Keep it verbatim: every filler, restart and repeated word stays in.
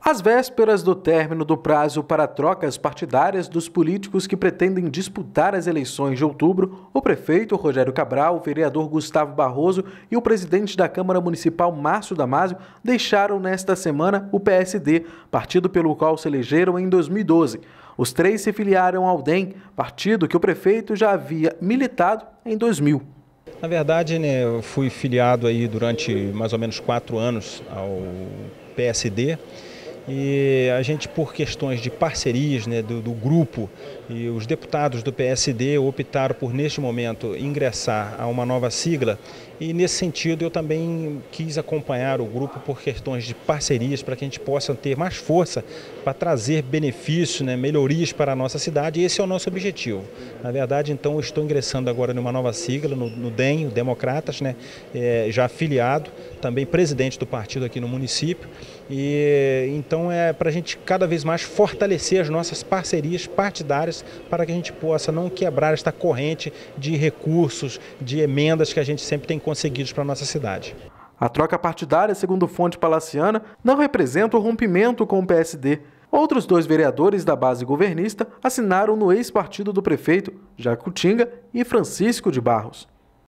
Às vésperas do término do prazo para trocas partidárias dos políticos que pretendem disputar as eleições de outubro, o prefeito Rogério Cabral, o vereador Gustavo Barroso e o presidente da Câmara Municipal, Márcio Damasio, deixaram nesta semana o P S D, partido pelo qual se elegeram em dois mil e doze. Os três se filiaram ao D E M, partido que o prefeito já havia militado em dois mil. Na verdade, né, eu fui filiado aí durante mais ou menos quatro anos ao P S D. E a gente, por questões de parcerias, né, do, do grupo, e os deputados do P S D optaram por, neste momento, ingressar a uma nova sigla. E, nesse sentido, eu também quis acompanhar o grupo por questões de parcerias, para que a gente possa ter mais força para trazer benefícios, né, melhorias para a nossa cidade. E esse é o nosso objetivo. Na verdade, então, eu estou ingressando agora numa nova sigla, no, no D E M, Democratas, né, é, já afiliado, também presidente do partido aqui no município. E então é para a gente cada vez mais fortalecer as nossas parcerias partidárias para que a gente possa não quebrar esta corrente de recursos, de emendas que a gente sempre tem conseguido para a nossa cidade. A troca partidária, segundo fonte palaciana, não representa o rompimento com o P S D. Outros dois vereadores da base governista assinaram no ex-partido do prefeito, Jacutinga e Francisco de Barros.